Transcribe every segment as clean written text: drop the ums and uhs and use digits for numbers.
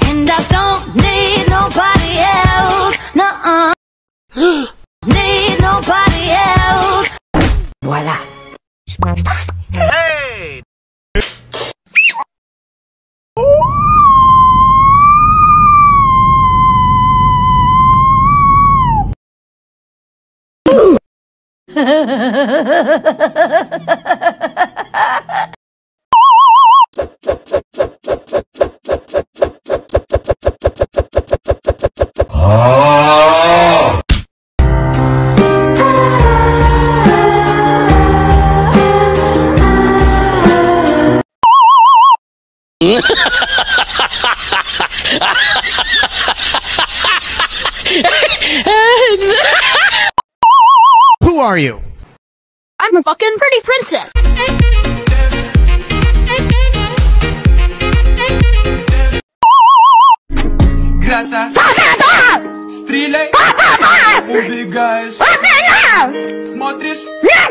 And I don't need nobody else. Nuh-uh. Need nobody else. Voila. Hey! Who are you? I'm a fucking pretty princess. Gacha, стреляй, убегаешь, смотришь.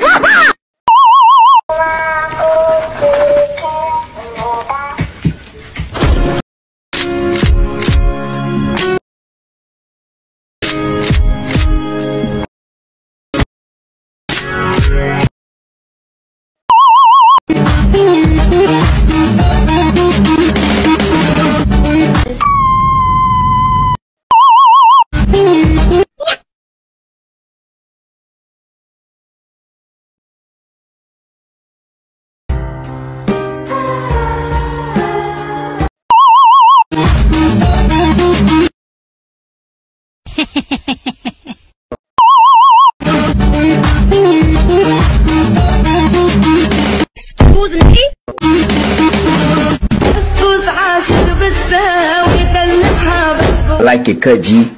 Like a kaji.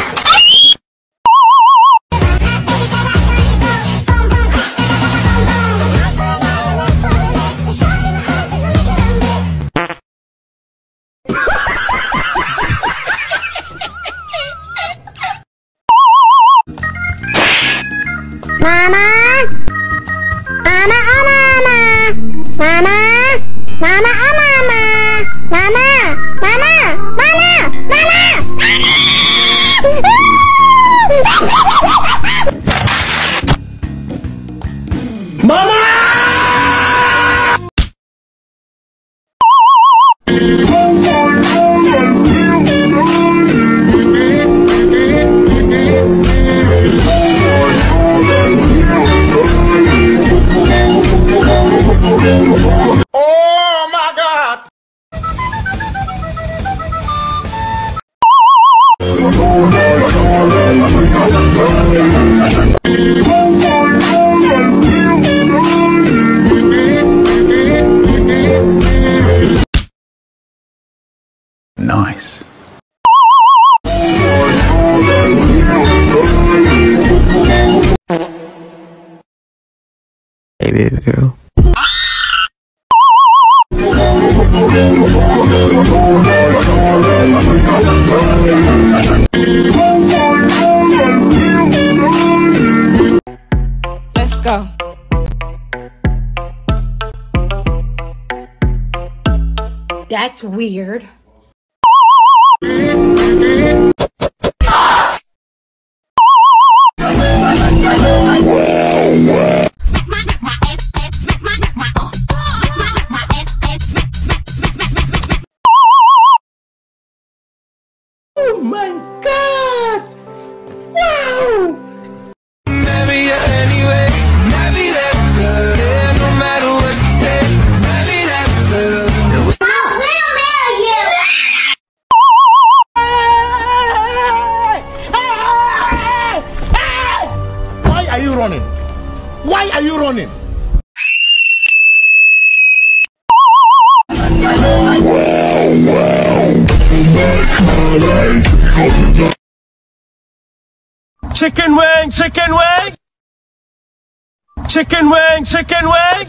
Mama! Mama, oh mama! Mama! Mama, oh mama! Mama! Mama! Mama! Mama! Mama! Oh my God! Nice. Hey, baby girl. Let's go. That's weird. Oh my God! Wow! Maybe anyway, maybe that's good. Yeah, no matter what you say, maybe that's good. Why are you running? Why are you running? Chicken wing, chicken wing! Chicken wing, chicken wing!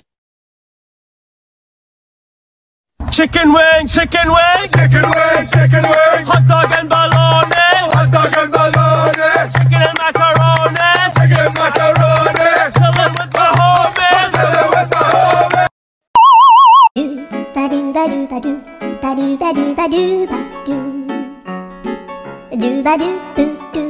Chicken wing, chicken wing! Chicken wing, chicken wing! Hot dog and bologna! Hot dog and bologna! Chicken and macaroni! Chicken and macaroni! Chillin' with the homies! Chillin' with the homies! Ba-do, ba-do, ba-do, ba-do, ba-do, ba-do, ba-do. Do ba do boo do